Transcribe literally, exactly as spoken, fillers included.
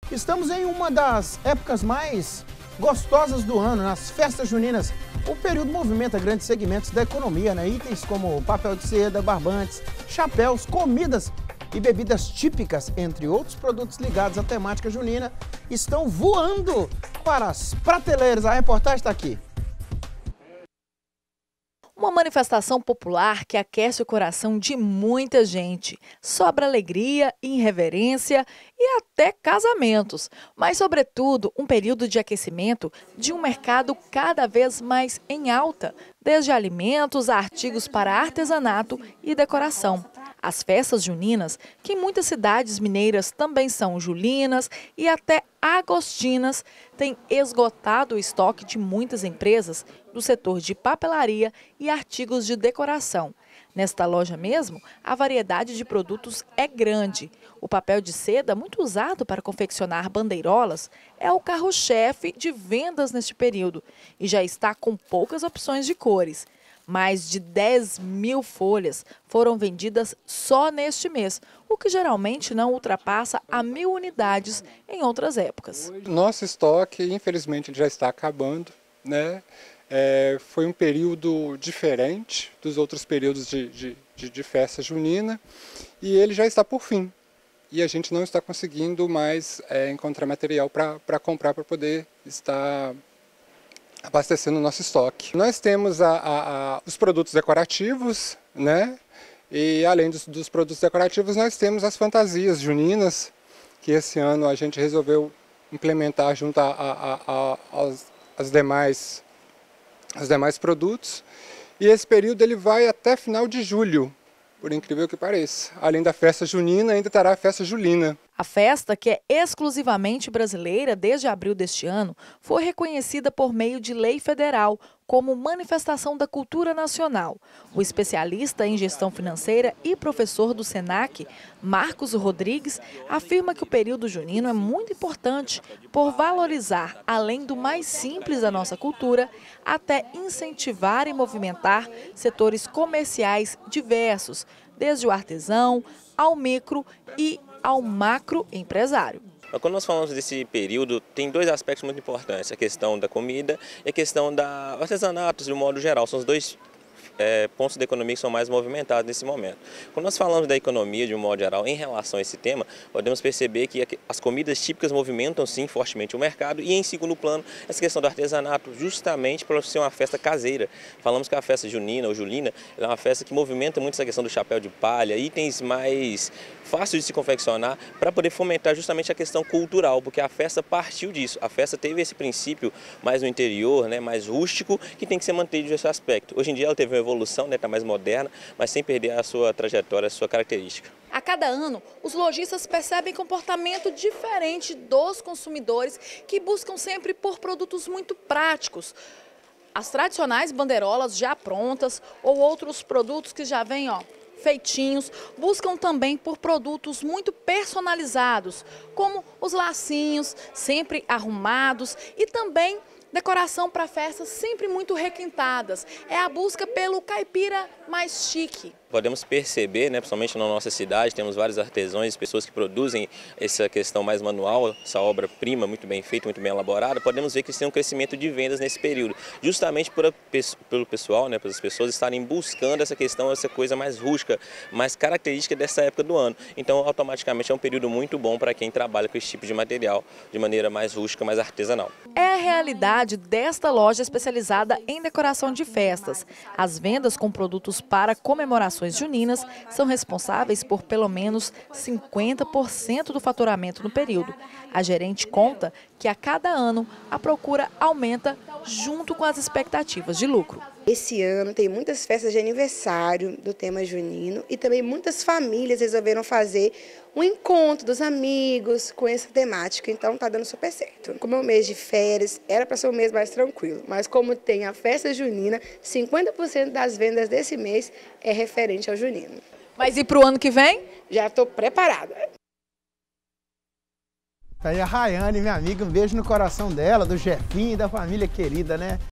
Estamos em uma das épocas mais gostosas do ano, nas festas juninas. O período movimenta grandes segmentos da economia, né? Itens como papel de seda, barbantes, chapéus, comidas e bebidas típicas, entre outros produtos ligados à temática junina, estão voando para as prateleiras. A reportagem está aqui. Uma manifestação popular que aquece o coração de muita gente. Sobra alegria, irreverência e até casamentos. Mas, sobretudo, um período de aquecimento de um mercado cada vez mais em alta, desde alimentos a artigos para artesanato e decoração. As festas juninas, que em muitas cidades mineiras também são julinas e até agostinas, têm esgotado o estoque de muitas empresas do setor de papelaria e artigos de decoração. Nesta loja mesmo, a variedade de produtos é grande. O papel de seda, muito usado para confeccionar bandeirolas, é o carro-chefe de vendas neste período e já está com poucas opções de cores. Mais de dez mil folhas foram vendidas só neste mês, o que geralmente não ultrapassa a mil unidades em outras épocas. Nosso estoque, infelizmente, já está acabando, né? É, foi um período diferente dos outros períodos de, de, de, de festa junina e ele já está por fim. E a gente não está conseguindo mais é, encontrar material para comprar, para poder estar abastecendo o nosso estoque. Nós temos a, a, a, os produtos decorativos, né? E além dos, dos produtos decorativos, nós temos as fantasias juninas, que esse ano a gente resolveu implementar junto a, a, a, aos, aos demais, aos demais produtos. E esse período ele vai até final de julho, por incrível que pareça. Além da festa junina, ainda terá a festa julina. A festa, que é exclusivamente brasileira desde abril deste ano, foi reconhecida por meio de lei federal como manifestação da cultura nacional. O especialista em gestão financeira e professor do SENAC, Marcos Rodrigues, afirma que o período junino é muito importante por valorizar, além do mais simples da nossa cultura, até incentivar e movimentar setores comerciais diversos, desde o artesão ao micro e ao macro empresário. Quando nós falamos desse período, tem dois aspectos muito importantes, a questão da comida e a questão da artesanato, de um modo geral, são os dois É, pontos da economia que são mais movimentados nesse momento. Quando nós falamos da economia de um modo geral em relação a esse tema, podemos perceber que as comidas típicas movimentam sim fortemente o mercado e em segundo plano essa questão do artesanato, justamente por ser uma festa caseira. Falamos que a festa junina ou julina é uma festa que movimenta muito essa questão do chapéu de palha, itens mais fáceis de se confeccionar para poder fomentar justamente a questão cultural, porque a festa partiu disso. A festa teve esse princípio mais no interior, né, mais rústico, que tem que ser mantido nesse aspecto. Hoje em dia ela teve uma evolução, né, está mais moderna, mas sem perder a sua trajetória, a sua característica. A cada ano, os lojistas percebem comportamento diferente dos consumidores que buscam sempre por produtos muito práticos. As tradicionais bandeirolas já prontas ou outros produtos que já vêm, ó, feitinhos, buscam também por produtos muito personalizados, como os lacinhos, sempre arrumados e também decoração para festas sempre muito requintadas. É a busca pelo caipira mais chique. Podemos perceber, né, principalmente na nossa cidade, temos vários artesãos, pessoas que produzem essa questão mais manual, essa obra-prima muito bem feita, muito bem elaborada. Podemos ver que tem um crescimento de vendas nesse período, justamente por a, pelo pessoal, né, para as pessoas estarem buscando essa questão, essa coisa mais rústica, mais característica dessa época do ano. Então, automaticamente é um período muito bom para quem trabalha com esse tipo de material, de maneira mais rústica, mais artesanal. É a realidade desta loja especializada em decoração de festas. As vendas com produtos para comemorações juninas são responsáveis por pelo menos cinquenta por cento do faturamento no período. A gerente conta que a cada ano a procura aumenta junto com as expectativas de lucro. Esse ano tem muitas festas de aniversário do tema junino e também muitas famílias resolveram fazer um encontro dos amigos com essa temática, então está dando super certo. Como é um mês de férias, era para ser um mês mais tranquilo, mas como tem a festa junina, cinquenta por cento das vendas desse mês é referente ao junino. Mas e para o ano que vem? Já estou preparada. Tá aí a Rayane, minha amiga, um beijo no coração dela, do Jefinho e da família querida, né?